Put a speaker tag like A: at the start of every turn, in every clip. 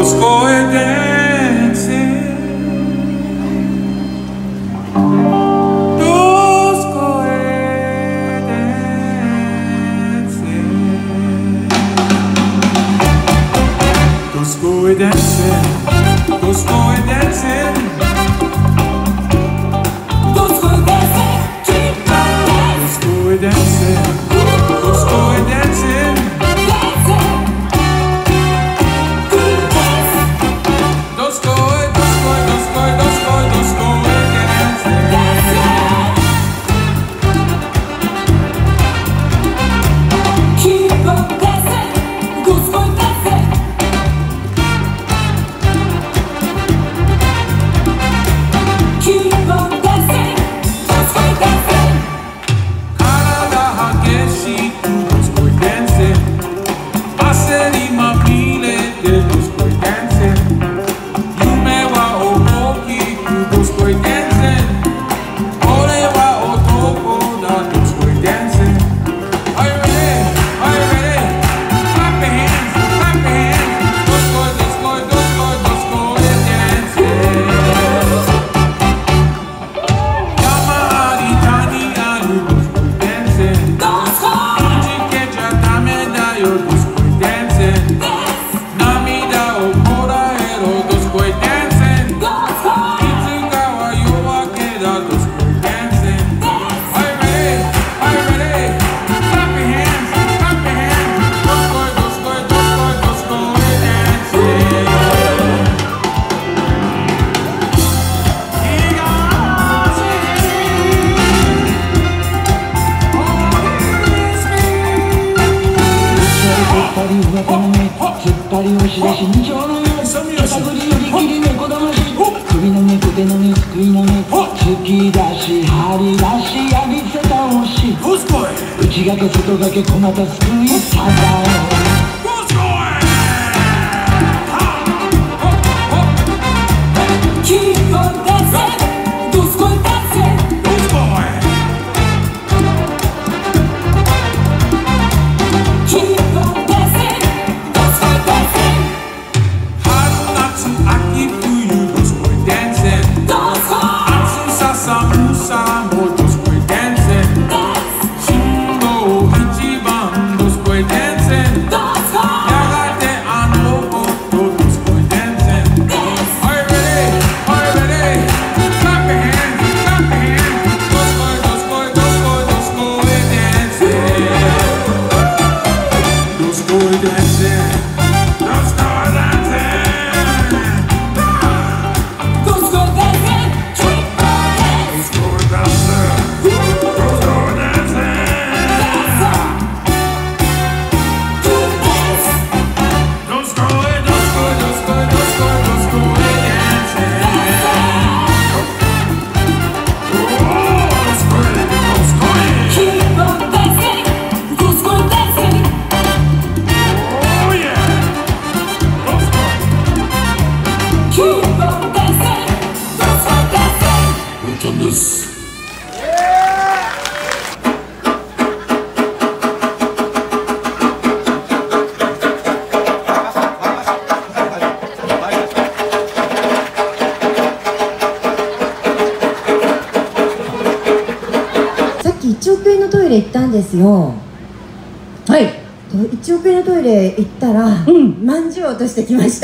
A: 行ったんですよ。
B: はい。
A: 1億円のトイレ行ったら、まんじゅうを落としてきました。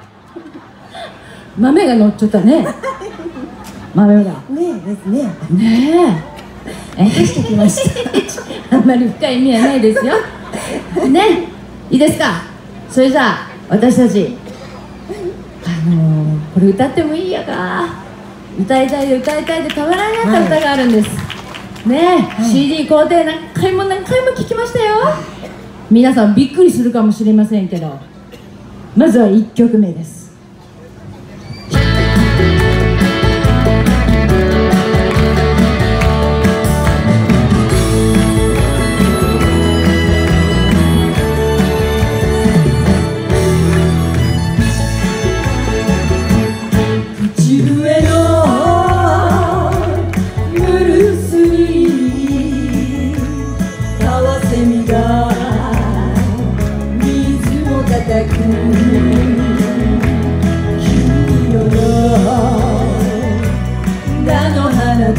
B: 豆が乗っちゃったね。豆が。
A: ねえですね。
B: ねえ。
A: 落としてきました。
B: あんまり深い意味はないですよ。ね、いいですか。それじゃあ私たちこれ歌ってもいいやか。歌いたいでたまらなかった歌があるんです。ねえ、CD 工程何回も聞きましたよ。皆さんびっくりするかもしれませんけど、まずは1曲目です。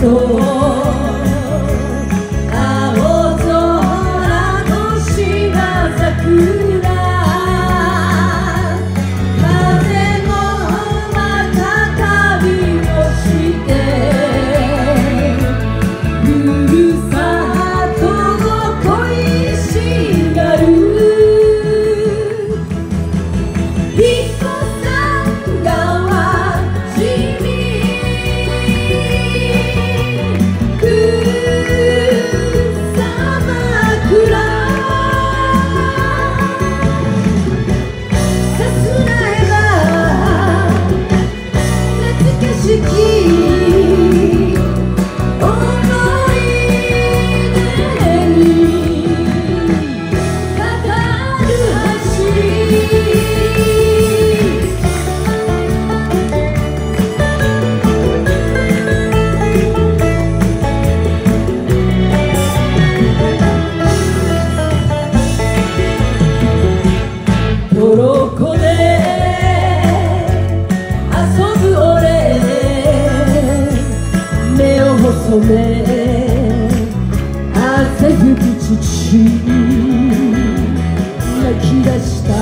B: 汗拭く父泣き出した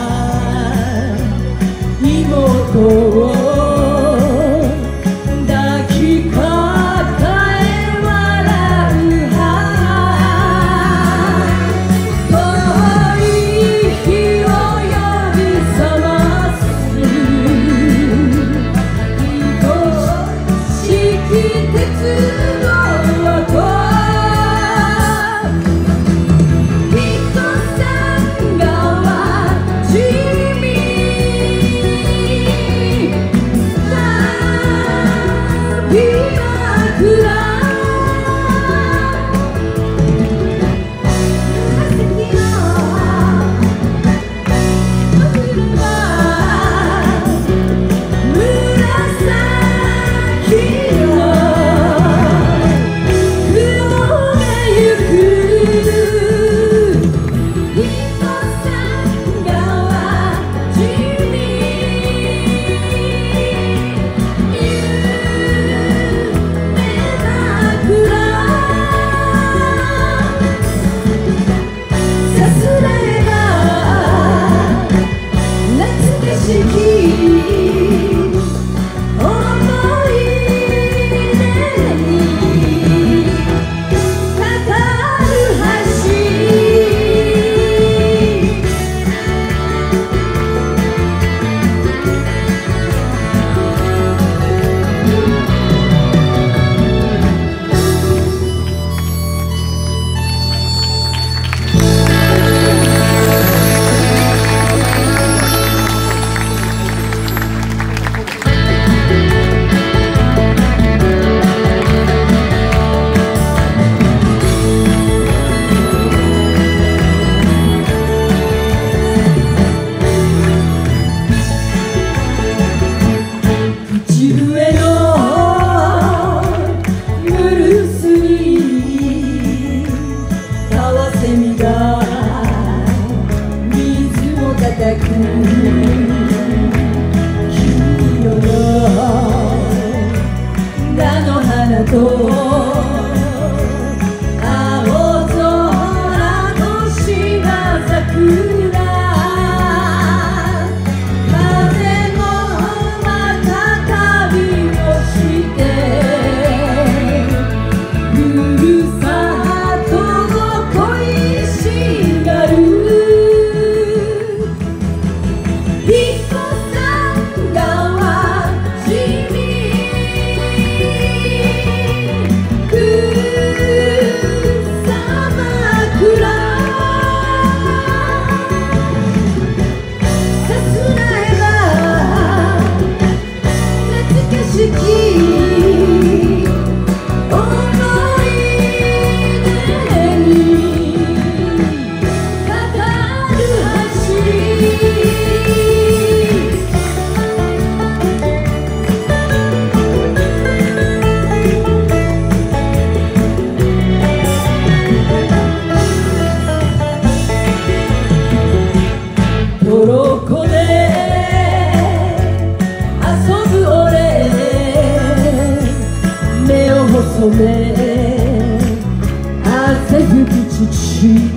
B: 妹を抱きかかえ笑う母遠い日を呼び覚ます愛しき鉄道「い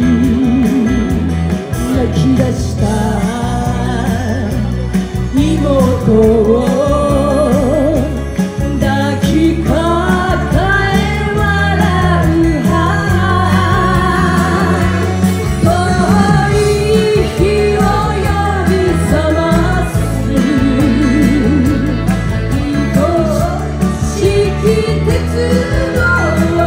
B: 泣き出した妹を抱きかかえ笑う母、遠い日を呼び覚ます愛しき鉄の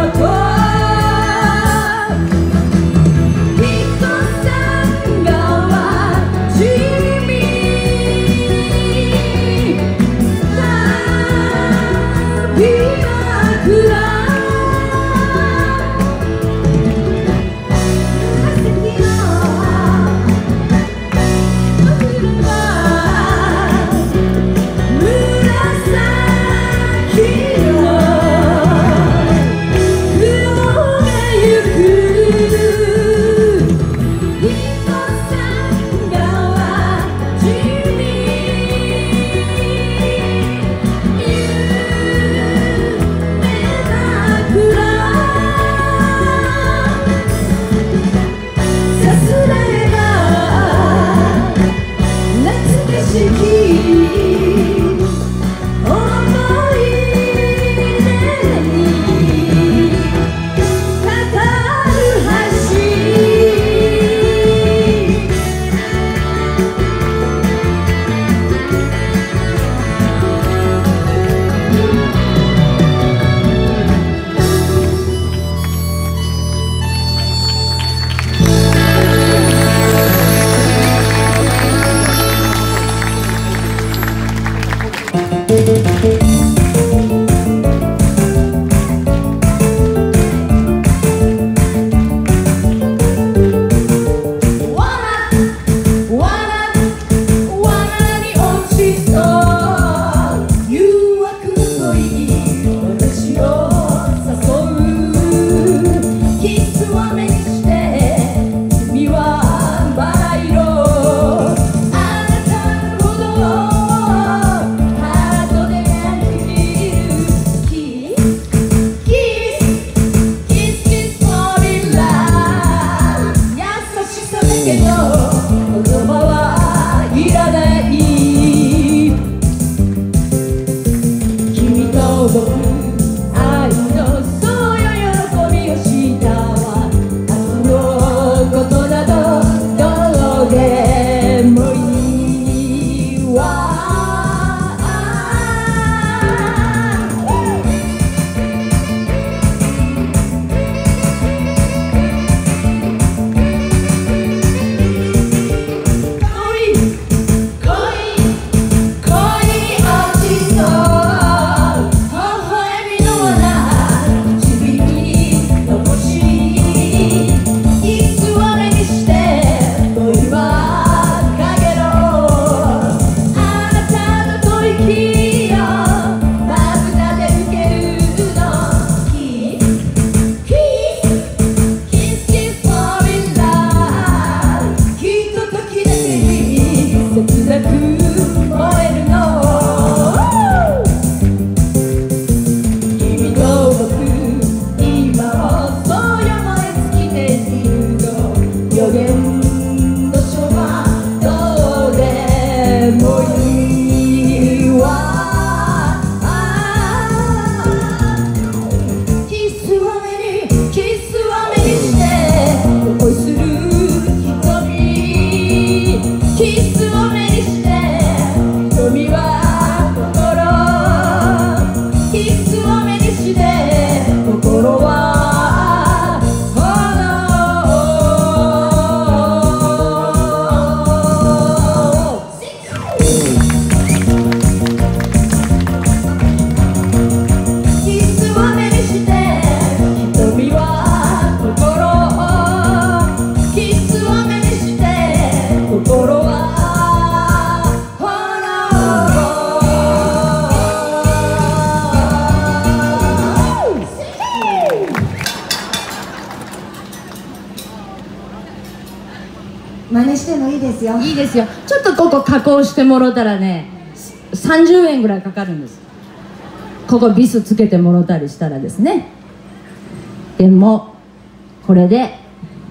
A: 真似してもいいですよ。
B: いいですよ。ちょっとここ加工してもろたらね、30円ぐらいかかるんです。ここビスつけてもろたりしたらですね。でもこれで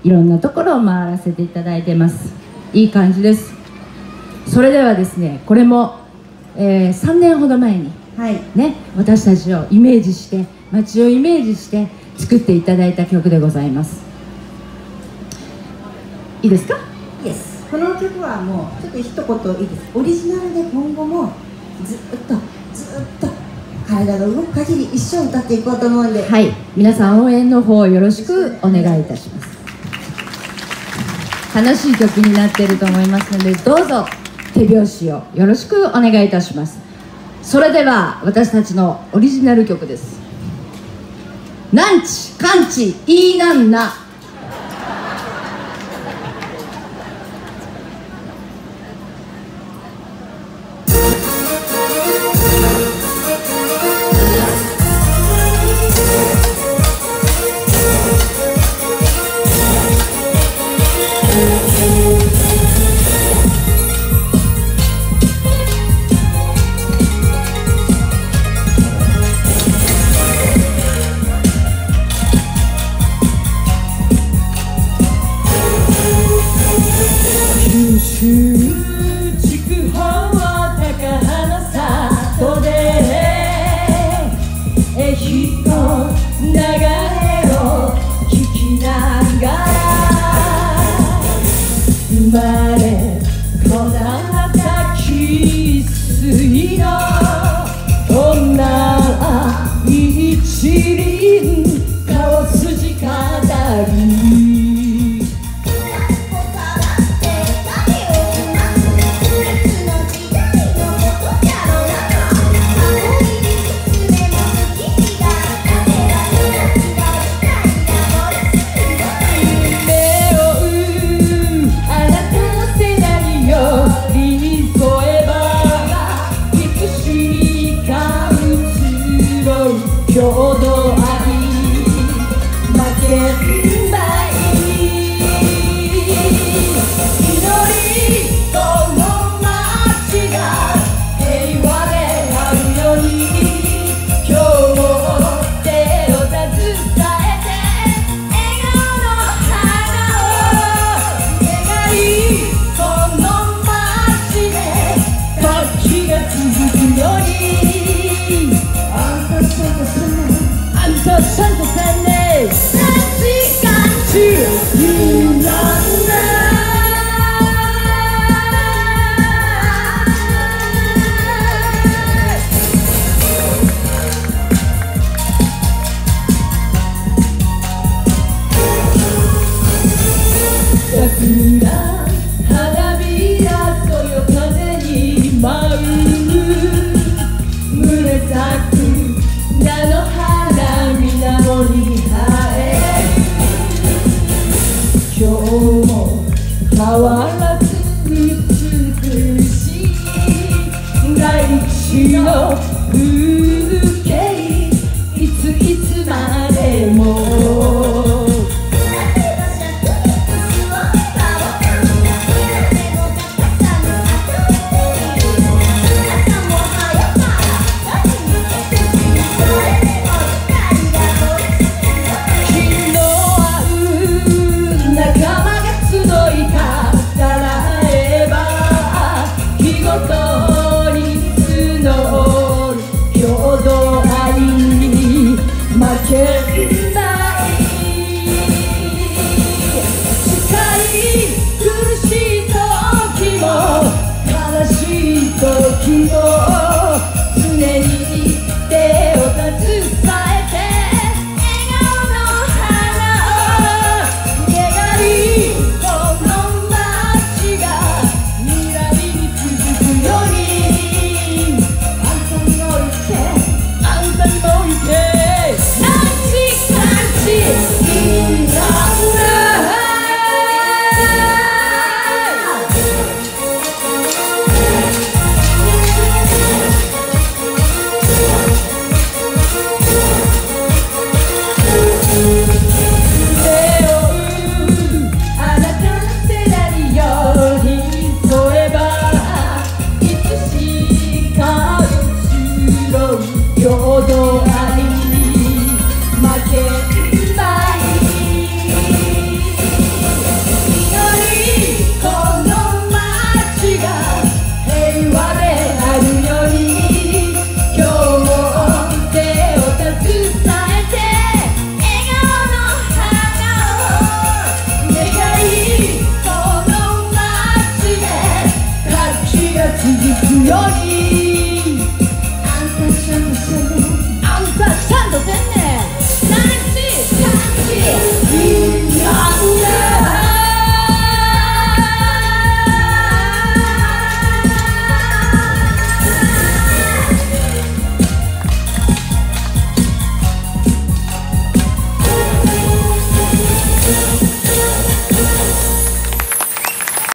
B: いろんなところを回らせていただいてます。いい感じです。それではですね、これも、3年ほど前に、ね、私たちをイメージして、街をイメージして作っていただいた曲でございます。いいですか？
A: いいです。この曲はもうちょっと一言いいです。オリジナルで今後もずっと体が動く限り一生歌っていこうと思うんで、
B: はい、皆さん応援の方よろしくお願いいたします。楽しい曲になっていると思いますので、どうぞ手拍子をよろしくお願いいたします。それでは私たちのオリジナル曲です。なんちかんちいいなんな。
C: 筑豊は高花里でひと流れを聞きながら生まれ育った生粋の女一輪顔筋飾り郷土愛負けんない祈りこの街が平和であるように今日も手を携えて笑顔の花を願いこの街で時が続くようにSanto Sene, Nancy Ganchi, Yunana. 桜花びらそよ風に舞う紫菜の花水面に映え今日も変わらず美しい大地の